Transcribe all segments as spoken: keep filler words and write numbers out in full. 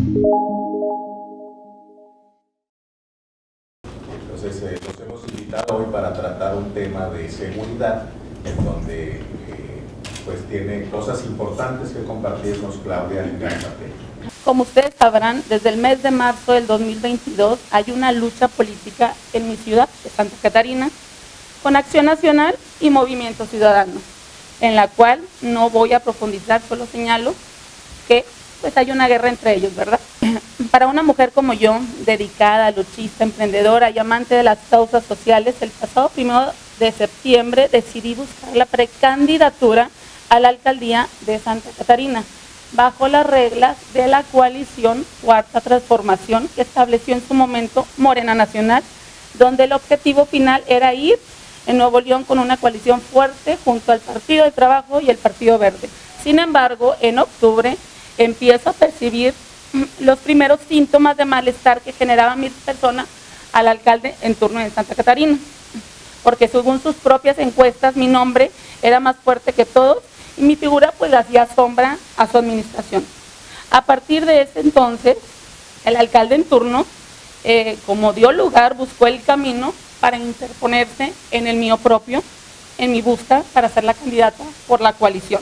Entonces, eh, los hemos invitado hoy para tratar un tema de seguridad, en donde eh, pues tiene cosas importantes que compartirnos Claudia Lizárate. Como ustedes sabrán, desde el mes de marzo del dos mil veintidós hay una lucha política en mi ciudad de Santa Catarina con Acción Nacional y Movimiento Ciudadano, en la cual no voy a profundizar, solo señalo que pues hay una guerra entre ellos, ¿verdad? Para una mujer como yo, dedicada, luchista, emprendedora y amante de las causas sociales, el pasado primero de septiembre decidí buscar la precandidatura a la alcaldía de Santa Catarina, bajo las reglas de la coalición Cuarta Transformación que estableció en su momento Morena Nacional, donde el objetivo final era ir en Nuevo León con una coalición fuerte junto al Partido del Trabajo y el Partido Verde. Sin embargo, en octubre empiezo a percibir los primeros síntomas de malestar que generaba mi persona al alcalde en turno de Santa Catarina, porque según sus propias encuestas mi nombre era más fuerte que todos y mi figura pues hacía sombra a su administración. A partir de ese entonces, el alcalde en turno, eh, como dio lugar, buscó el camino para interponerse en el mío propio, en mi busca para ser la candidata por la coalición.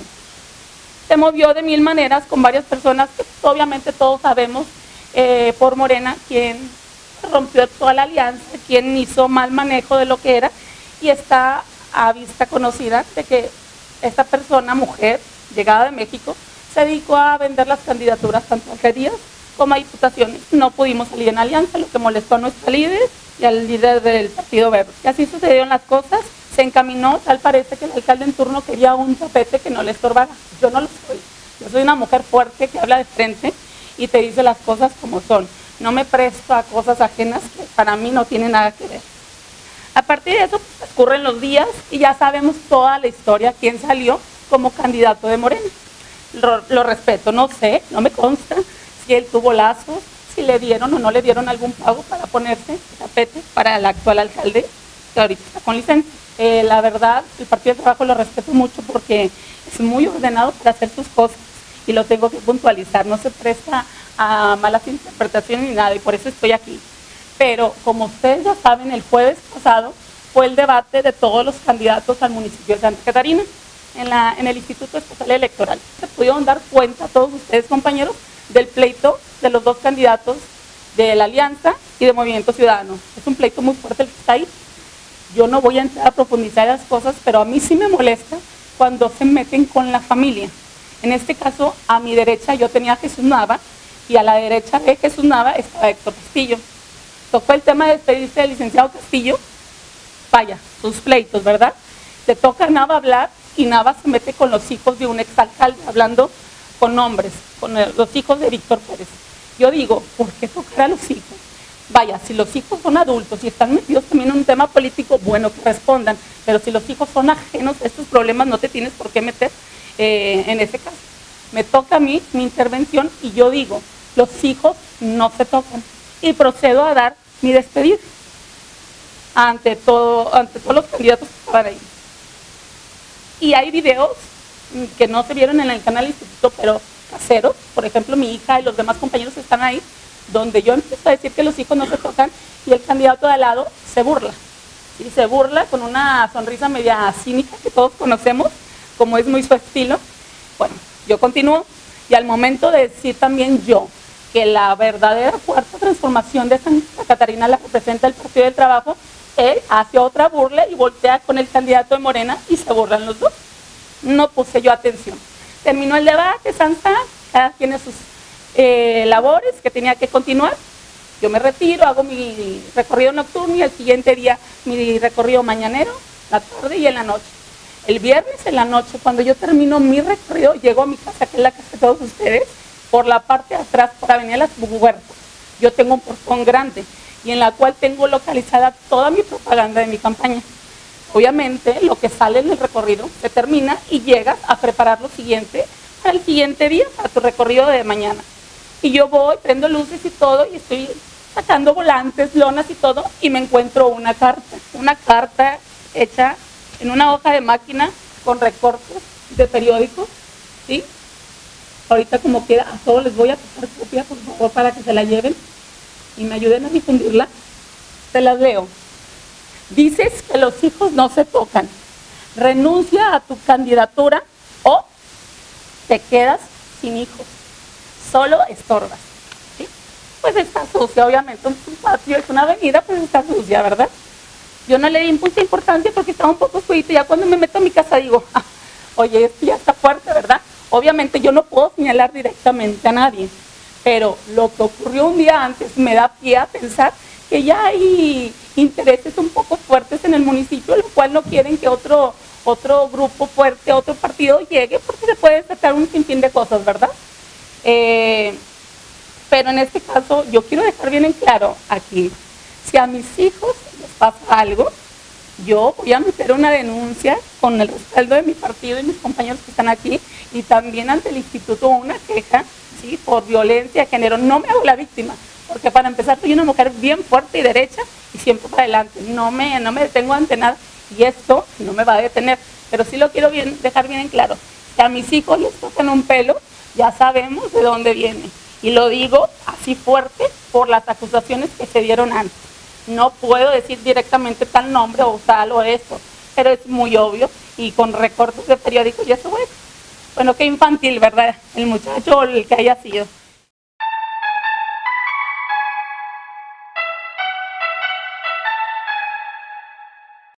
Se movió de mil maneras con varias personas que obviamente todos sabemos eh, por Morena quién rompió toda la alianza, quién hizo mal manejo de lo que era, y está a vista conocida de que esta persona, mujer, llegada de México, se dedicó a vender las candidaturas tanto a alcaldías como a diputaciones. No pudimos salir en alianza, lo que molestó a nuestra líder y al líder del Partido Verde. Y así sucedieron las cosas, se encaminó, tal parece que el alcalde en turno quería un tapete que no le estorbara. Yo no lo soy, yo soy una mujer fuerte que habla de frente y te dice las cosas como son. No me presto a cosas ajenas que para mí no tienen nada que ver. A partir de eso pues, ocurren los días y ya sabemos toda la historia, quién salió como candidato de Morena. Lo, lo respeto, no sé, no me consta si él tuvo lazos, si le dieron o no le dieron algún pago para ponerse el tapete para el actual alcalde, que ahorita está con licencia. Eh, la verdad, el Partido de Trabajo lo respeto mucho porque es muy ordenado para hacer sus cosas y lo tengo que puntualizar, no se presta a malas interpretaciones ni nada y por eso estoy aquí. Pero como ustedes ya saben, el jueves pasado fue el debate de todos los candidatos al municipio de Santa Catarina en, la, en el Instituto Estatal Electoral. Se pudieron dar cuenta todos ustedes, compañeros, del pleito de los dos candidatos de la Alianza y de Movimiento Ciudadano. Es un pleito muy fuerte el que está ahí. Yo no voy a entrar a profundizar las cosas, pero a mí sí me molesta cuando se meten con la familia. En este caso, a mi derecha yo tenía a Jesús Nava y a la derecha de Jesús Nava estaba Héctor Castillo. Tocó el tema de despedirse del licenciado Castillo, vaya, sus pleitos, ¿verdad? Se toca a Nava hablar y Nava se mete con los hijos de un exalcalde, hablando con nombres, con los hijos de Víctor Pérez. Yo digo, ¿por qué tocar a los hijos? Vaya, si los hijos son adultos y están metidos también en un tema político, bueno, que respondan, pero si los hijos son ajenos a estos problemas, no te tienes por qué meter eh, en ese caso. Me toca a mí mi intervención y yo digo, los hijos no se tocan. Y procedo a dar mi despedida ante, todo, ante todos los candidatos que estaban ahí. Y hay videos que no se vieron en el canal Instituto, pero caseros, por ejemplo, mi hija y los demás compañeros están ahí, donde yo empiezo a decir que los hijos no se tocan y el candidato de al lado se burla. Y se burla con una sonrisa media cínica que todos conocemos, como es muy su estilo. Bueno, yo continúo y al momento de decir también yo que la verdadera Cuarta Transformación de Santa Catarina la representa el Partido del Trabajo, él hace otra burla y voltea con el candidato de Morena y se burlan los dos. No puse yo atención. Terminó el debate, Santa, cada quien en sus eh, labores que tenía que continuar. Yo me retiro, hago mi recorrido nocturno y el siguiente día mi recorrido mañanero, la tarde y en la noche. El viernes en la noche, cuando yo termino mi recorrido, llego a mi casa, que es la casa de todos ustedes, por la parte de atrás, por Avenida Las Huertas. Yo tengo un portón grande y en la cual tengo localizada toda mi propaganda de mi campaña. Obviamente, lo que sale en el recorrido se termina y llegas a preparar lo siguiente para el siguiente día, para tu recorrido de mañana. Y yo voy, prendo luces y todo, y estoy sacando volantes, lonas y todo, y me encuentro una carta, una carta hecha en una hoja de máquina con recortes de periódicos, ¿sí? Ahorita como quiera, a todos les voy a pasar copia, por favor, para que se la lleven y me ayuden a difundirla. Se las leo. Dices que los hijos no se tocan. Renuncia a tu candidatura o te quedas sin hijos. Solo estorbas. ¿Sí? Pues está sucia, obviamente. Un patio es una avenida, pues está sucia, ¿verdad? Yo no le di mucha importancia porque estaba un poco oscurito. Ya cuando me meto a mi casa digo, ah, oye, esto ya está fuerte, ¿verdad? Obviamente yo no puedo señalar directamente a nadie, pero lo que ocurrió un día antes me da pie a pensar que ya hay intereses un poco fuertes en el municipio, lo cual no quieren que otro, otro grupo fuerte, otro partido llegue, porque se puede tratar un sinfín de cosas, ¿verdad? Eh, pero en este caso yo quiero dejar bien en claro aquí, si a mis hijos les pasa algo, yo voy a meter una denuncia con el respaldo de mi partido y mis compañeros que están aquí, y también ante el instituto una queja, ¿sí?, por violencia de género. No me hago la víctima, porque para empezar soy una mujer bien fuerte y derecha y siempre para adelante. No me, no me detengo ante nada y esto no me va a detener. Pero sí lo quiero bien, dejar bien en claro. Si a mis hijos les tocan un pelo, ya sabemos de dónde viene. Y lo digo así fuerte por las acusaciones que se dieron antes. No puedo decir directamente tal nombre o tal o esto, pero es muy obvio y con recortes de periódicos y eso, bueno, bueno, qué infantil, ¿verdad? El muchacho o el que haya sido.